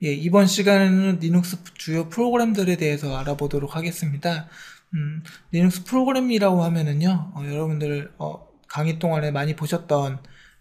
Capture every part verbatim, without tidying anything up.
예, 이번 시간에는 리눅스 주요 프로그램들에 대해서 알아보도록 하겠습니다. 음, 리눅스 프로그램이라고 하면은요, 어, 여러분들 어, 강의 동안에 많이 보셨던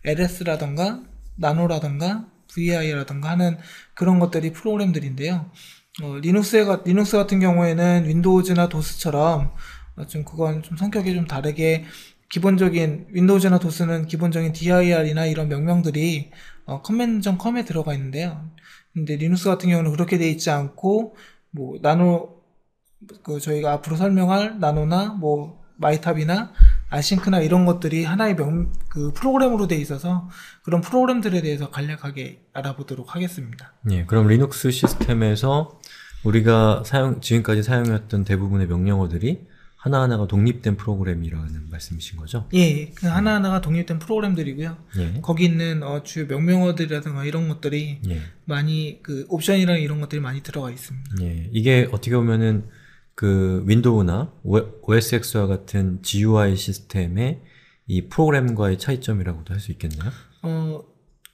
엘에스라던가 나노라던가 브이아이라던가 하는 그런 것들이 프로그램들인데요. 어, 리눅스가, 리눅스 같은 경우에는 윈도우즈나 도스처럼 어, 좀 그건 좀 성격이 좀 다르게 기본적인 윈도우즈나 도스는 기본적인 디아이알이나 이런 명령들이 어, 커맨드.com에 들어가 있는데요. 근데 리눅스 같은 경우는 그렇게 돼 있지 않고 뭐 나노 그 저희가 앞으로 설명할 나노나 뭐 마이탑이나 아싱크나 이런 것들이 하나의 명, 그 프로그램으로 돼 있어서 그런 프로그램들에 대해서 간략하게 알아보도록 하겠습니다. 예, 그럼 리눅스 시스템에서 우리가 사용, 지금까지 사용했던 대부분의 명령어들이 하나하나가 독립된 프로그램이라는 말씀이신 거죠? 예, 그 하나하나가 독립된 프로그램들이고요. 예. 거기 있는 어, 주요 명명어들이라든가 이런 것들이 예. 많이 그 옵션이랑 이런 것들이 많이 들어가 있습니다. 예. 이게 어떻게 보면은 그 윈도우나 오에스엑스와 같은 지유아이 시스템의 이 프로그램과의 차이점이라고도 할 수 있겠나요? 어,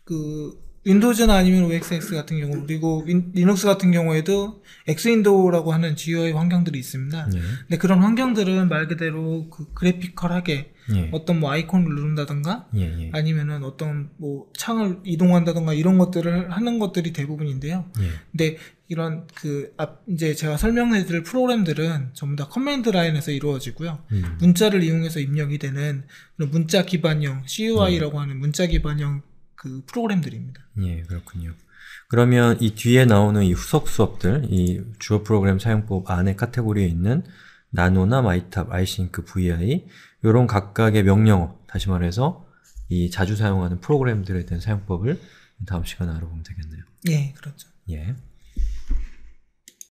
그 윈도우즈나 아니면 오엑스엑스 같은 경우 그리고 윈, 리눅스 같은 경우에도 엑스윈도우라고 하는 지유아이 환경들이 있습니다. 예. 근데 그런 환경들은 말 그대로 그 그래피컬하게 예. 어떤 뭐 아이콘을 누른다던가 예. 예. 아니면은 어떤 뭐 창을 이동한다던가 이런 것들을 하는 것들이 대부분인데요. 예. 근데 이런 그 앞 이제 제가 설명해드릴 프로그램들은 전부 다 커맨드 라인에서 이루어지고요. 음. 문자를 이용해서 입력이 되는 그런 문자 기반형 씨유아이라고 예. 하는 문자 기반형 그 프로그램들입니다. 예, 그렇군요. 그러면 이 뒤에 나오는 이 후속 수업들, 이 주요 프로그램 사용법 안에 카테고리에 있는 나노나 마이탑, 아이싱크, 브이아이 이런 각각의 명령어, 다시 말해서 이 자주 사용하는 프로그램들에 대한 사용법을 다음 시간에 알아보면 되겠네요. 예, 그렇죠. 예.